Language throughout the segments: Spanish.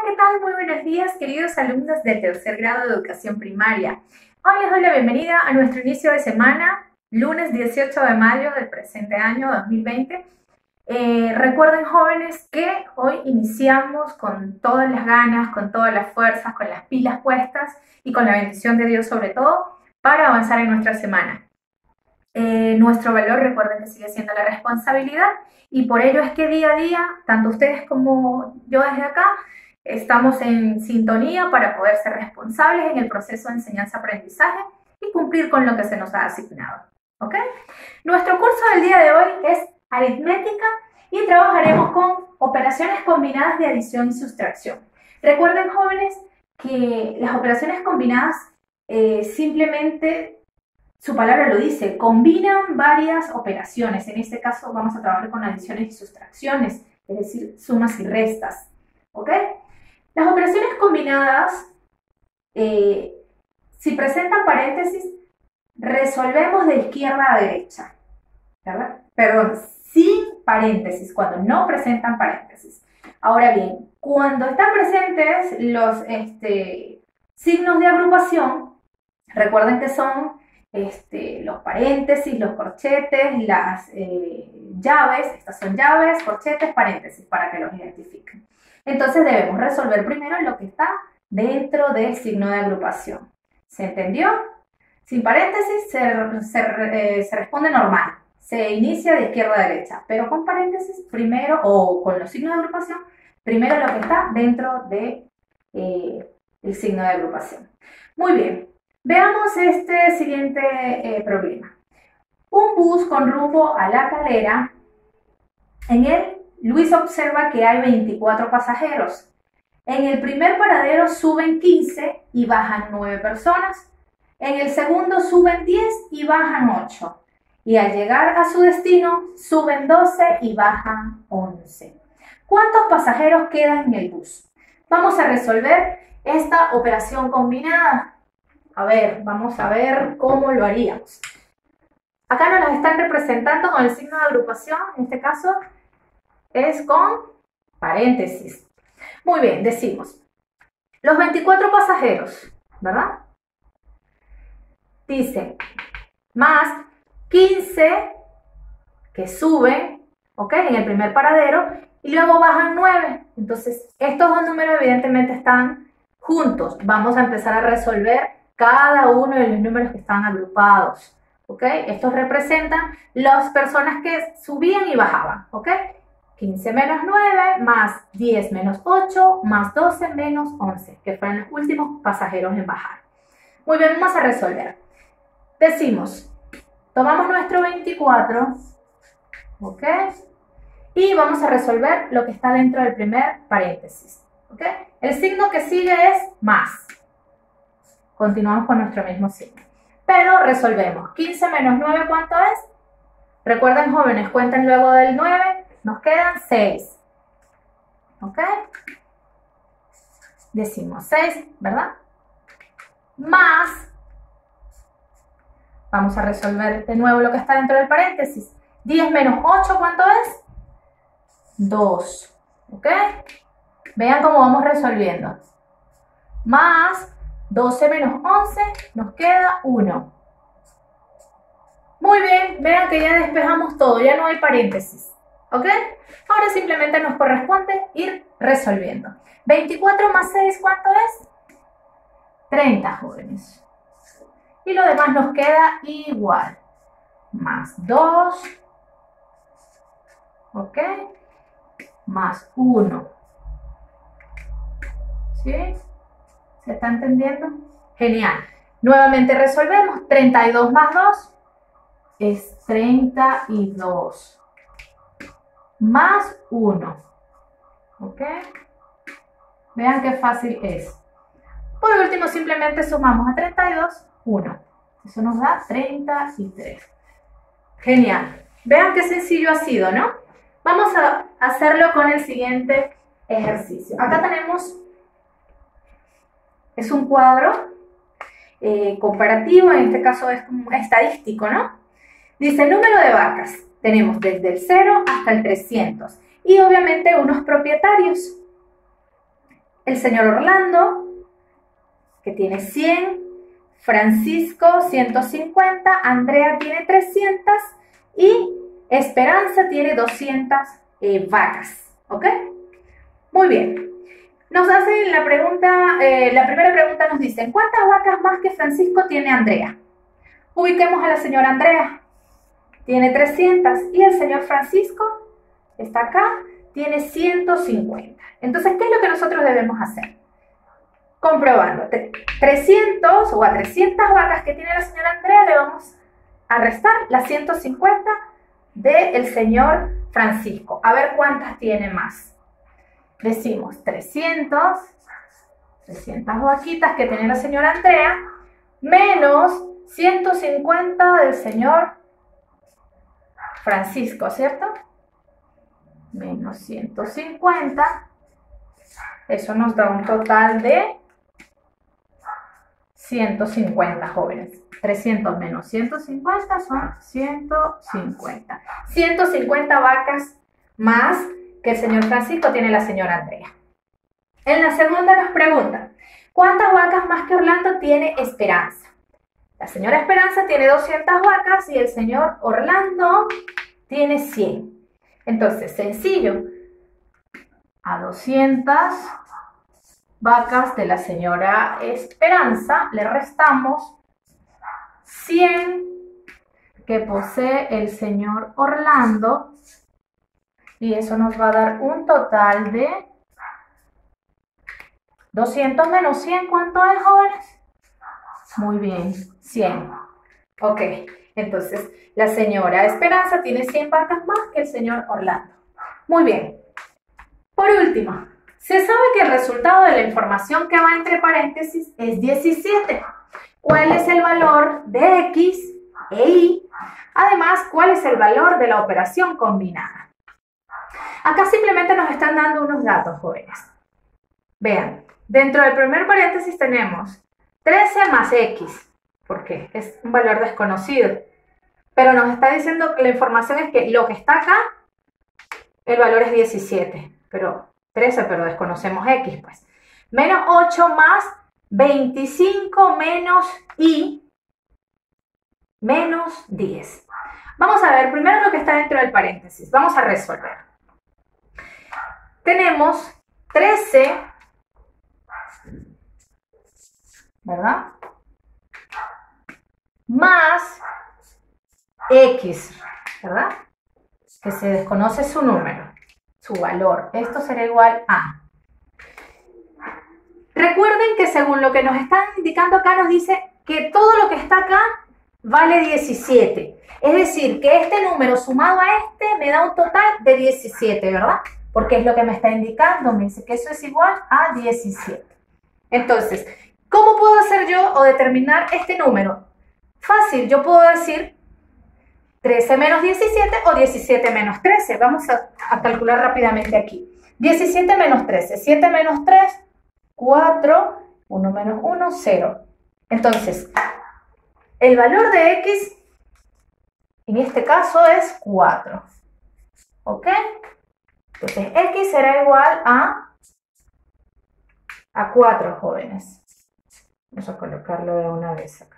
¿qué tal? Muy buenos días, queridos alumnos del tercer grado de educación primaria. Hoy les doy la bienvenida a nuestro inicio de semana, lunes 18 de mayo del presente año 2020. Recuerden, jóvenes, que hoy iniciamos con todas las ganas, con todas las fuerzas, con las pilas puestas y con la bendición de Dios sobre todo para avanzar en nuestra semana. Nuestro valor, recuerden que sigue siendo la responsabilidad, y por ello es que día a día, tanto ustedes como yo desde acá, estamos en sintonía para poder ser responsables en el proceso de enseñanza-aprendizaje y cumplir con lo que se nos ha asignado. ¿Ok? Nuestro curso del día de hoy es aritmética y trabajaremos con operaciones combinadas de adición y sustracción. Recuerden, jóvenes, que las operaciones combinadas simplemente, su palabra lo dice, combinan varias operaciones. En este caso vamos a trabajar con adiciones y sustracciones, es decir, sumas y restas. ¿Ok? Las operaciones combinadas, si presentan paréntesis, resolvemos de izquierda a derecha, ¿verdad? Perdón, sin paréntesis, cuando no presentan paréntesis. Ahora bien, cuando están presentes los signos de agrupación, recuerden que son los paréntesis, los corchetes, las llaves. Estas son llaves, corchetes, paréntesis, para que los identifiquen. Entonces debemos resolver primero lo que está dentro del signo de agrupación. ¿Se entendió? Sin paréntesis se responde normal. Se inicia de izquierda a derecha, pero con paréntesis primero, o con los signos de agrupación, primero lo que está dentro de el signo de agrupación. Muy bien. Veamos este siguiente problema. Un bus con rumbo a La Calera. En él, Luis observa que hay 24 pasajeros. En el primer paradero suben 15 y bajan 9 personas. En el segundo suben 10 y bajan 8. Y al llegar a su destino, suben 12 y bajan 11. ¿Cuántos pasajeros quedan en el bus? Vamos a resolver esta operación combinada. A ver, vamos a ver cómo lo haríamos. Acá nos las están representando con el signo de agrupación. En este caso es con paréntesis. Muy bien, decimos los 24 pasajeros, ¿verdad? Dice más 15 que suben, ¿ok? En el primer paradero, y luego bajan 9. Entonces, estos dos números evidentemente están juntos. Vamos a empezar a resolver cada uno de los números que están agrupados, ¿ok? Estos representan las personas que subían y bajaban, ¿ok? 15 menos 9, más 10 menos 8, más 12 menos 11, que fueron los últimos pasajeros en bajar. Muy bien, vamos a resolver. Decimos, tomamos nuestro 24, ¿ok? Y vamos a resolver lo que está dentro del primer paréntesis, ¿ok? El signo que sigue es más. Continuamos con nuestro mismo signo. Pero resolvemos. 15 menos 9, ¿cuánto es? Recuerden, jóvenes, cuenten luego del 9. Nos quedan 6. ¿Ok? Decimos 6, ¿verdad? Más. Vamos a resolver de nuevo lo que está dentro del paréntesis. 10 menos 8, ¿cuánto es? 2. ¿Ok? Vean cómo vamos resolviendo. Más 12 menos 11, nos queda 1. Muy bien, vean que ya despejamos todo, ya no hay paréntesis. ¿Ok? Ahora simplemente nos corresponde ir resolviendo. 24 más 6, ¿cuánto es? 30, jóvenes. Y lo demás nos queda igual. Más 2. ¿Ok? Más 1. ¿Sí? ¿Se está entendiendo? Genial. Nuevamente resolvemos. 32 más 2 es 32. Más 1. ¿Ok? Vean qué fácil es. Por último, simplemente sumamos a 32, 1. Eso nos da 33. Genial. Vean qué sencillo ha sido, ¿no? Vamos a hacerlo con el siguiente ejercicio. Acá tenemos, es un cuadro comparativo, en este caso es como estadístico, ¿no? Dice número de vacas. Tenemos desde el 0 hasta el 300. Y obviamente unos propietarios. el señor Orlando, que tiene 100, Francisco 150, Andrea tiene 300 y Esperanza tiene 200 vacas, ¿ok? Muy bien. Nos hacen la pregunta, la primera pregunta nos dice, ¿cuántas vacas más que Francisco tiene Andrea? Ubiquemos a la señora Andrea, tiene 300 y el señor Francisco está acá, tiene 150. Entonces, ¿qué es lo que nosotros debemos hacer? Comprobando, 300 o a 300 vacas que tiene la señora Andrea le vamos a restar las 150 del señor Francisco. A ver cuántas tiene más. Decimos 300 vaquitas que tiene la señora Andrea, menos 150 del señor Francisco, ¿cierto? Menos 150. Eso nos da un total de 150, jóvenes. 300 menos 150 son 150. 150 vacas más que el señor Francisco tiene la señora Andrea. En la segunda nos pregunta, ¿cuántas vacas más que Orlando tiene Esperanza? La señora Esperanza tiene 200 vacas y el señor Orlando tiene 100. Entonces, sencillo, a 200 vacas de la señora Esperanza le restamos 100 que posee el señor Orlando y eso nos va a dar un total de 200 menos 100, ¿cuánto es, jóvenes? Muy bien, 100. Ok, entonces la señora Esperanza tiene 100 vacas más que el señor Orlando. Muy bien. Por último, se sabe que el resultado de la información que va entre paréntesis es 17. ¿Cuál es el valor de X e Y? Además, ¿cuál es el valor de la operación combinada? Acá simplemente nos están dando unos datos, jóvenes. Vean, dentro del primer paréntesis tenemos 13 más X, porque es un valor desconocido. Pero nos está diciendo que la información es que lo que está acá, el valor es 17, pero 13, pero desconocemos X, pues. Menos 8 más 25 menos Y menos 10. Vamos a ver primero lo que está dentro del paréntesis. Vamos a resolver. Tenemos 13, ¿verdad? Más X, ¿verdad? Que se desconoce su número, su valor. Esto será igual a. Recuerden que según lo que nos están indicando acá, nos dice que todo lo que está acá vale 17. Es decir, que este número sumado a este me da un total de 17, ¿verdad? Porque es lo que me está indicando. Me dice que eso es igual a 17. Entonces, ¿cómo puedo hacer yo o determinar este número? Fácil, yo puedo decir 13 menos 17 o 17 menos 13. Vamos a calcular rápidamente aquí. 17 menos 13. 7 menos 3, 4. 1 menos 1, 0. Entonces, el valor de X en este caso es 4. ¿Ok? Entonces, X será igual a 4, jóvenes. Vamos a colocarlo de una vez acá.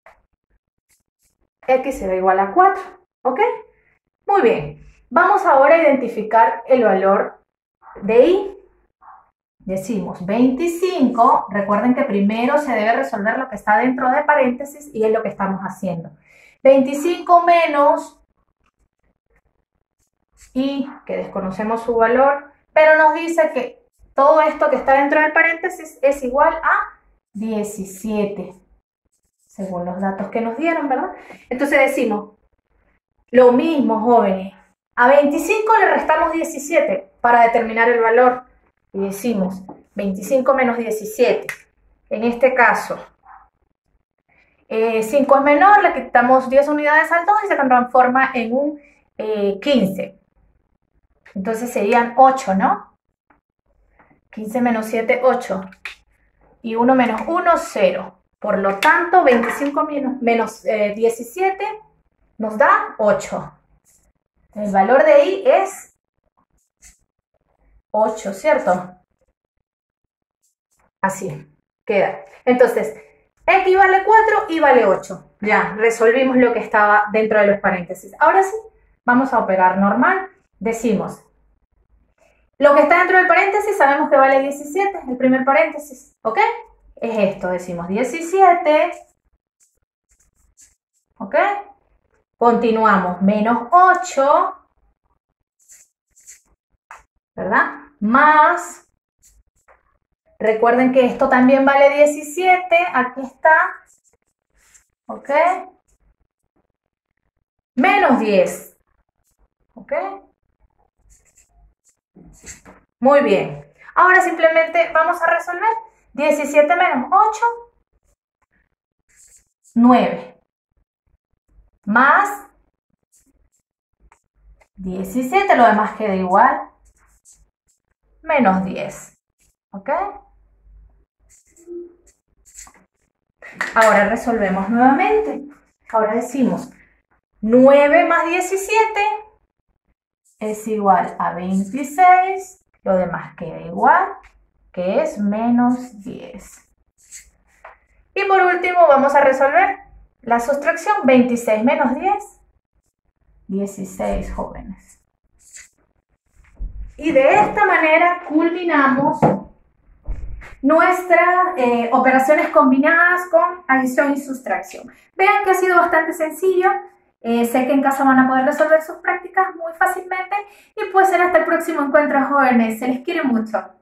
X será igual a 4, ¿ok? Muy bien, vamos ahora a identificar el valor de Y. Decimos 25, recuerden que primero se debe resolver lo que está dentro de paréntesis y es lo que estamos haciendo. 25 menos Y, que desconocemos su valor, pero nos dice que todo esto que está dentro del paréntesis es igual a 17. Según los datos que nos dieron, ¿verdad? Entonces decimos, lo mismo, jóvenes. A 25 le restamos 17 para determinar el valor. Y decimos, 25 menos 17. En este caso, 5 es menor, le quitamos 10 unidades al 2 y se transforma en un 15. Entonces serían 8, ¿no? 15 menos 7, 8. Y 1 menos 1, 0. Por lo tanto, 25 menos 17 nos da 8. El valor de Y es 8, ¿cierto? Así queda. Entonces, x vale 4, y vale 8. Ya, resolvimos lo que estaba dentro de los paréntesis. Ahora sí, vamos a operar normal. Decimos, lo que está dentro del paréntesis sabemos que vale 17, el primer paréntesis, ¿ok? Es esto, decimos 17, ¿ok? Continuamos, menos 8, ¿verdad? Más, recuerden que esto también vale 17, aquí está, ¿ok? Menos 10, ¿ok? Muy bien. Ahora simplemente vamos a resolver. 17 menos 8, 9. Más 17, lo demás queda igual. Menos 10. ¿Ok? Ahora resolvemos nuevamente. Ahora decimos 9 más 17 es igual a 26. Lo demás queda igual, que es menos 10. Y por último vamos a resolver la sustracción. 26 menos 10, 16, jóvenes. Y de esta manera culminamos nuestras operaciones combinadas con adición y sustracción. Vean que ha sido bastante sencillo. Sé que en casa van a poder resolver sus prácticas muy fácilmente. Y pues será hasta el próximo encuentro, jóvenes. Se les quiere mucho.